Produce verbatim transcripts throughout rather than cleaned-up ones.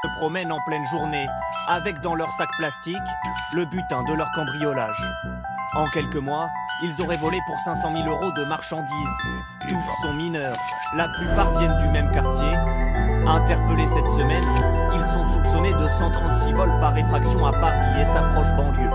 se promènent en pleine journée, avec dans leur sac plastique le butin de leur cambriolage. En quelques mois, ils auraient volé pour cinq cent mille euros de marchandises. Tous sont mineurs, la plupart viennent du même quartier. Interpellés cette semaine, ils sont soupçonnés de cent trente-six vols par effraction à Paris et sa proche banlieue.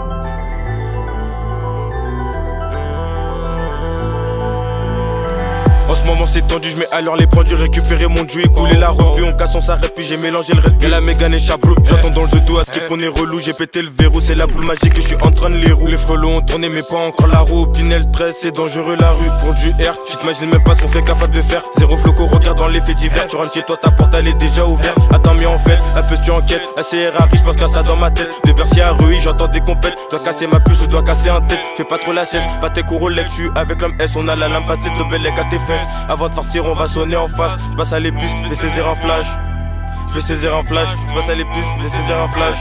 En ce moment c'est tendu, je mets à l'heure les pendus, récupérer mon jus et couler la robe. Puis on casse, on s'arrête, puis j'ai mélangé le Red Bull. La Mégane et Chablou, j'entends dans le dos à skip, on est relou. J'ai pété le verrou, c'est la boule magique et je suis en train de les rouler. Les frelons ont tourné mais pas encore la roue. Pinel treize, c'est dangereux la rue. Pour du R, tu t'imagines même pas ce qu'on fait capable de faire. Zéro floco, regarde dans les faits divers. Tu rentres chez toi, ta porte elle est déjà ouverte. Attends mais en fait, un peu tu enquêtes. A C R A, je pense qu'à ça dans ma tête. De Bercy à Rui, j'entends des compètes. Je dois casser ma puce, je dois casser un tête. Fais pas trop la cesse, pas tes courolettes. Je suis avec l'homme S, on a la lame facile de belle à tes fesses. Avant de partir on va sonner en face, je passe à l'épice, je vais saisir un flash. Je vais saisir un flash, je passe à l'épice, je vais saisir un flash.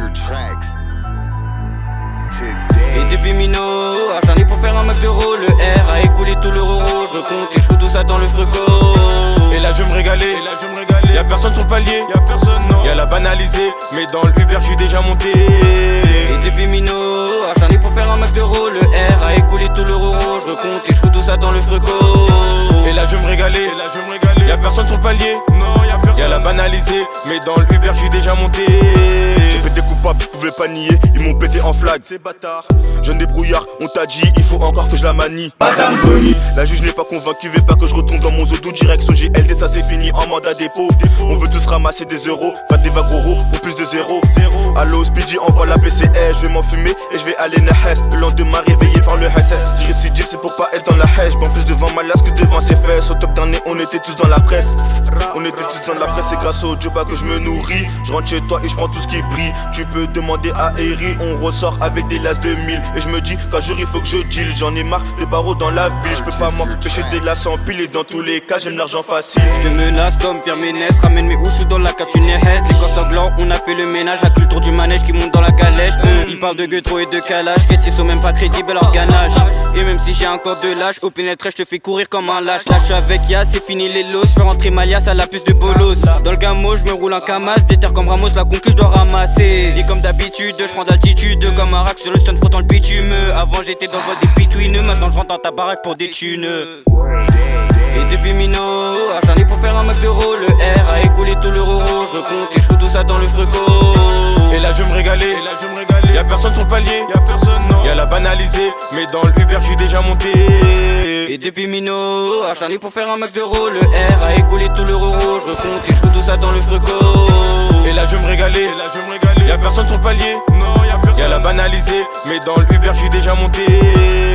Et depuis Mino, j'en ai pour faire un max d'euros. Le R a écoulé tout l'euro, je recompte et je fous tout ça dans le frigo. Et là je vais me régaler, et là je vais me régaler. Y'a personne sur le palier, y'a personne non. Y'a la banalisée, mais dans le Uber je suis déjà monté. Et depuis Mino, j'en ai pour faire un max d'euros. Le R a écoulé tout l'euro, je recompte et je fous tout ça dans le frigo. Et là je vais me régaler, et là je vais me régaler. Y'a personne sur le palier, non y'a personne. Y'a la banalisée, mais dans le Uber je suis déjà monté. J'ai pété coupable, je pouvais pas nier. Ils m'ont pété en flag, c'est bâtard. Jeune débrouillard, on t'a dit, il faut encore que je la manie. Madame Bonnie, la juge n'est pas convaincue, veut pas que je retourne dans mon zodo. Direction G L D, ça c'est fini en mandat dépôt. On veut tous ramasser des euros, fat des vagues euros pour plus de zéro. Allo Speedy, envoie la P C S, je vais m'enfumer et je vais aller Nahes. Le lendemain réveillé par le S S. J'ai récidive, c'est pour pas être dans la hache. En plus devant ma lasse que devant ses fesses. Au top d'année, on était tous dans la presse. On était tous dans la presse, c'est grâce au job que je me nourris. Je rentre chez toi et je prends tout ce qui brille. Tu peux demander à Eri, on ressort avec des lasses de mille. Et je me dis qu'un jour il faut que je deal. J'en ai marre de barreaux dans la ville. Je peux pas m'empêcher des lasses en pile. Et dans tous les cas, j'aime l'argent facile. Je te menace comme Pierre Ménès. Ramène mes housses dans la cave, tu n'es Les corps sanglants, on a fait le ménage. A le tour du manège qui monte dans la calèche. euh, Ils parlent de gueutro et de calage. Qu'est-ce qu'ils sont même pas crédibles leur ganache. Et même si j'ai encore de lâche, au pénétré je te fais courir comme un lâche. Lâche avec Ya, c'est fini les los. Fais rentrer Malias à la puce de bolos. Dans le gamo, je me roule en camas. Déterre comme Ramos, la conque je dois ramasser. Et comme d'habitude, je prends d'altitude. Comme un rack sur le stun frottant le bitume. Avant j'étais dans le vol des pitouineux. Maintenant je rentre dans ta baraque pour des thunes. Et depuis Mino, j'en ai pour faire un max d'euros. Le R a écoulé tout l'euro, je recompte et je fous tout ça dans le frigo. Et là je vais me régaler, et là je vais me régaler. Y'a personne sur le palier, y'a personne non. Y'a la banalisée, mais dans le Uber je suis déjà monté. Et depuis Mino, j'en ai pour faire un max d'euros. Le R a écoulé tout l'euro, je recompte et je fous tout ça dans le frigo. Et là je vais me régaler, et là je vais me régaler. Y'a personne sur le palier, non y'a personne. Y'a la banalisée, mais dans le Uber je suis déjà monté.